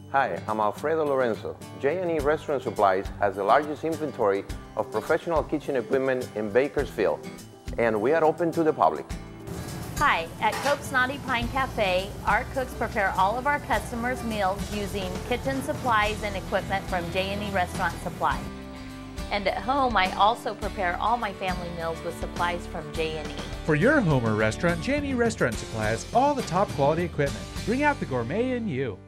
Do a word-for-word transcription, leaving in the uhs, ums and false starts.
Hi, I'm Alfredo Lorenzo. J and E Restaurant Supplies has the largest inventory of professional kitchen equipment in Bakersfield, and we are open to the public. Hi, at Cope Knotty Pine Cafe, our cooks prepare all of our customers' meals using kitchen supplies and equipment from J and E Restaurant Supplies. And at home, I also prepare all my family meals with supplies from J and E. For your home or restaurant, J and E Restaurant Supplies all the top quality equipment. Bring out the gourmet in you.